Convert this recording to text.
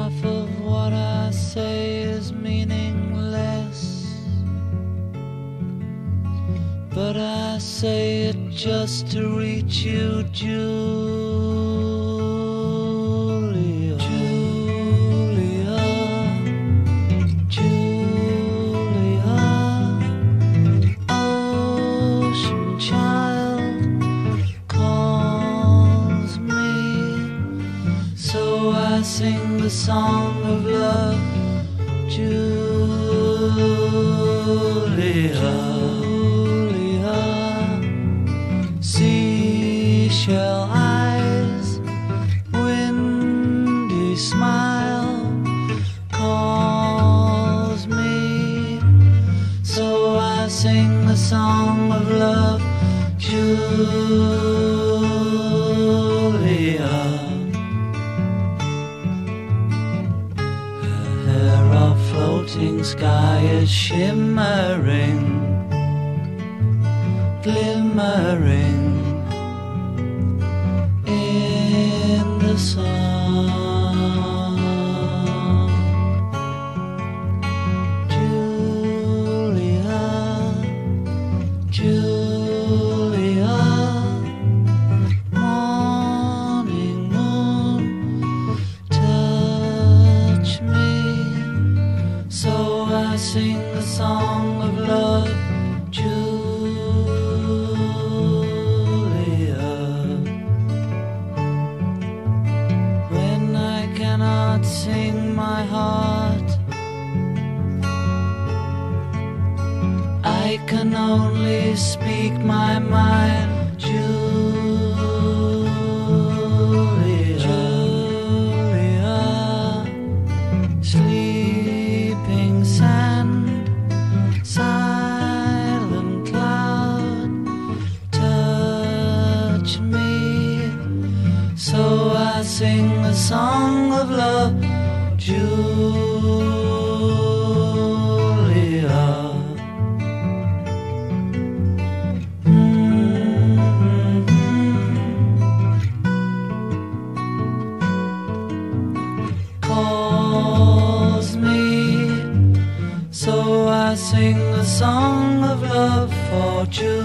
half of what I say is meaningless, but I say it just to reach you, Julia. Julia, Julia, ocean child calls me, so I sing the song of love, Julia. Seashell eyes, windy smile calls me, so I sing the song of love, Julia. Her hair of floating sky is shimmering, glimmering in the sun. Julia, Julia, morning moon, touch me, so I sing the song of love, Julia. When I cannot sing my heart, I can only speak my mind, Julia. Julia, sleeping sand, silent cloud, touch me, so I sing the song of love, Julia. Calls me, so I sing the song of love for Julia.